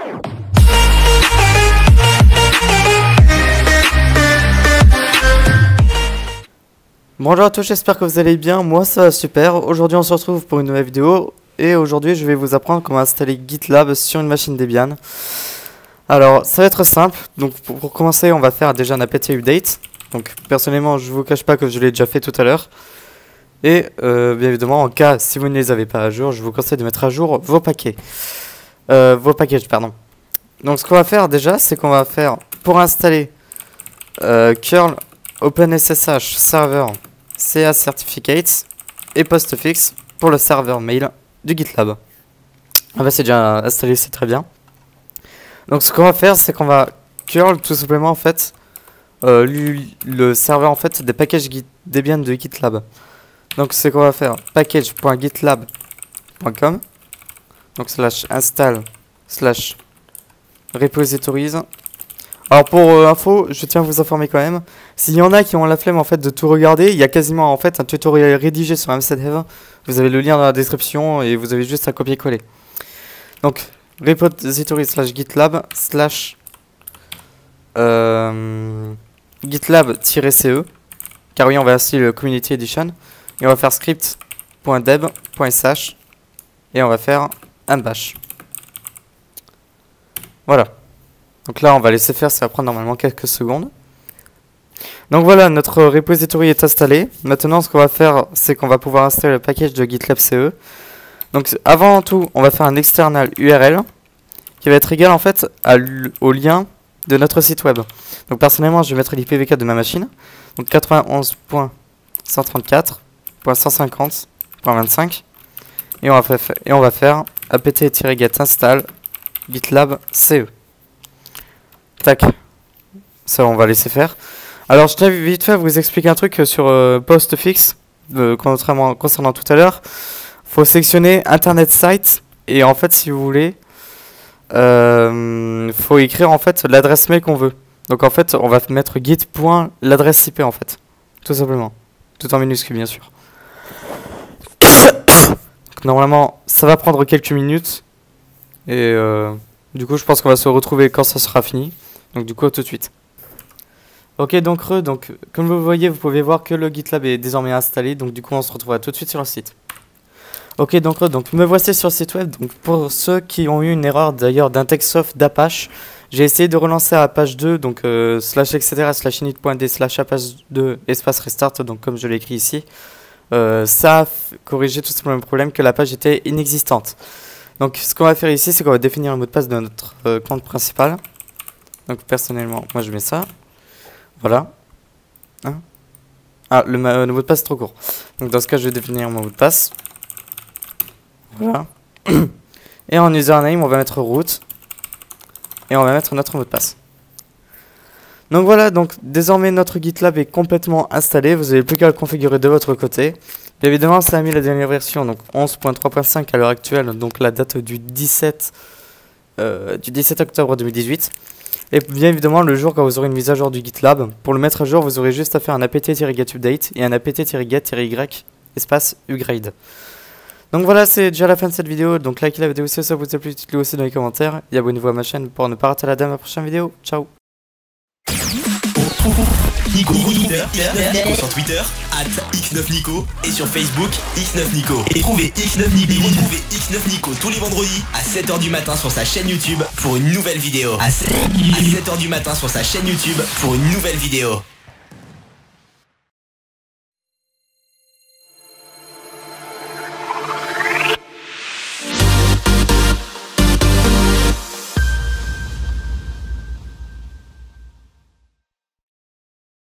Bonjour à tous, j'espère que vous allez bien, moi ça va super. Aujourd'hui on se retrouve pour une nouvelle vidéo et aujourd'hui je vais vous apprendre comment installer GitLab sur une machine Debian. Alors ça va être simple, donc pour commencer on va faire déjà un apt update. Donc personnellement je vous cache pas que je l'ai déjà fait tout à l'heure. Et bien évidemment en cas si vous ne les avez pas à jour, je vous conseille de mettre à jour vos packages. Donc ce qu'on va faire déjà c'est qu'on va faire pour installer curl OpenSSH server CA certificates et postfix pour le serveur mail du GitLab. Ah bah c'est déjà installé, c'est très bien. Donc ce qu'on va faire c'est qu'on va curl tout simplement en fait le serveur en fait des packages Debian de GitLab. Donc c'est qu'on va faire package.gitlab.com donc /install /repositories. Alors pour info, je tiens à vous informer quand même, s'il y en a qui ont la flemme en fait de tout regarder, il y a quasiment en fait un tutoriel rédigé sur M7Dev. Vous avez le lien dans la description et vous avez juste à copier-coller. Donc repositories /gitlab /gitlab-ce car oui on va installer le community edition et on va faire script.deb.sh et on va faire un bash. Voilà. Donc là on va laisser faire, ça va prendre normalement quelques secondes. Donc voilà, notre repository est installé. Maintenant ce qu'on va faire c'est qu'on va pouvoir installer le package de GitLab CE. Donc avant tout on va faire un external URL qui va être égal en fait au lien de notre site web. Donc personnellement je vais mettre l'IPv4 de ma machine. Donc 91.134.150.25 et on va faire apt-get install GitLab CE. Tac, ça on va laisser faire. Alors je tiens vite fait à vous expliquer un truc sur postfix concernant tout à l'heure. Faut sélectionner internet site et en fait si vous voulez faut écrire en fait l'adresse mail qu'on veut. Donc en fait on va mettre git.l'adresse IP en fait, tout simplement, tout en minuscule bien sûr. Donc, normalement ça va prendre quelques minutes et du coup je pense qu'on va se retrouver quand ça sera fini. Donc du coup tout de suite. Ok donc comme vous voyez vous pouvez voir que le GitLab est désormais installé. Donc du coup on se retrouvera tout de suite sur le site. Ok donc me voici sur le site web. Donc pour ceux qui ont eu une erreur d'ailleurs d'Intexoft d'Apache, j'ai essayé de relancer à page 2 donc /etc/init.d/apache2 espace restart donc comme je l'ai écrit ici. Ça a corrigé tout simplement le problème que la page était inexistante. Donc ce qu'on va faire ici c'est qu'on va définir le mot de passe de notre compte principal. Donc personnellement moi je mets ça. Voilà. Hein ah le mot de passe est trop court. Donc dans ce cas je vais définir mon mot de passe. Voilà. Et en username on va mettre root. Et on va mettre notre mot de passe. Donc voilà, donc désormais notre GitLab est complètement installé. Vous n'avez plus qu'à le configurer de votre côté. Bien évidemment ça a mis la dernière version, donc 11.3.5 à l'heure actuelle. Donc la date du 17 octobre 2018. Et bien évidemment le jour quand vous aurez une mise à jour du GitLab, pour le mettre à jour vous aurez juste à faire un apt-get update et un apt-get-y espace upgrade. Donc voilà c'est déjà la fin de cette vidéo, donc likez la vidéo si ça vous a plu, dites-le aussi dans les commentaires et abonnez-vous à ma chaîne pour ne pas rater la prochaine vidéo. Ciao. Nico sur Twitter @x9nico et sur Facebook x9nico. Et trouvez x9nico tous les vendredis à 7h du matin sur sa chaîne YouTube pour une nouvelle vidéo. À 7h du matin sur sa chaîne YouTube pour une nouvelle vidéo.